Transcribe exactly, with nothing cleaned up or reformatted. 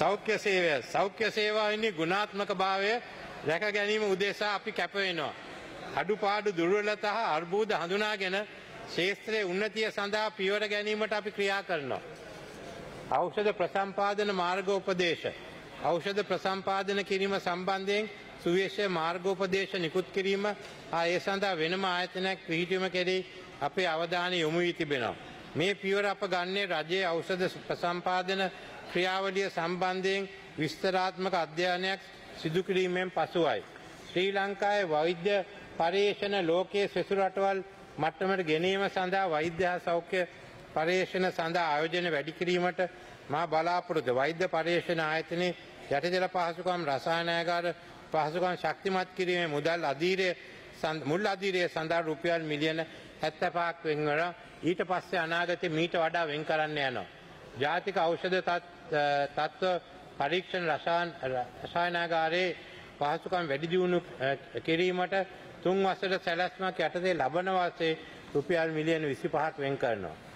සෞඛ්‍ය සේවය සෞඛ්‍ය සේවාවෙන්නේ ගුණාත්මක භාවය රැක ගැනීම උදෙසා අපි කැප වෙනවා. අඩුපාඩු දුර්වලතා හා අර්බුද හඳුනාගෙන ශාස්ත්‍රයේ උන්නතිය සඳහා පියවර ගැනීමට අපි ක්‍රියා කරනවා. ඖෂධ ප්‍රසම්පාදන මාර්ගෝපදේශ ඖෂධ ප්‍රසම්පාදන කිරීම සම්බන්ධයෙන් සුවිශේෂ මාර්ගෝපදේශ නිකුත් කිරීම හා ඒ සඳහා වෙනම ආයතනයක් පිහිටීම කෙරෙහි අපේ අවධානය යොමු වී තිබෙනවා. මේ පියවර අප ගන්නේ රජයේ ඖෂධ ප්‍රසම්පාදන ක්‍රියාවලිය සම්බන්ධයෙන් විස්තරාත්මක අධ්‍යයනයක් සිදු කිරීමෙන් පසුවයි. ශ්‍රී ලංකාවේ වෛද්‍ය පර්යේෂණ ලෝකයේ සෙසු රටවල් මට්ටමට ගෙනීම සඳහා වෛද්‍ය හා සෞඛ්‍ය පර්යේෂණ සඳහා ආයෝජන වැඩි කිරීමට මා බලාපොරොත්තු වෛද්‍ය පර්යේෂණ ආයතනයේ යටිදල පහසුකම් රසායනාගාර පහසුකම් ශක්තිමත් කිරීමේ මුදල් අධීරය මුල් අධීරය සඳහා රුපියල් මිලියන හැත්තෑ පහක් වෙන් වෙනවා. ඊට පස්සේ අනාගතේ මීට වඩා වෙන් කරන්න යනවා. ජාතික ඖෂධ තත්ත්ව පරීක්ෂණ රසායනාගාරයේ පහසුකම් වැඩි දියුණු කිරීමට තුන් වසර සැලැස්මක් යටතේ ලබන වසරේ රුපියල් මිලියන විසිපහක් වෙන් කරනවා.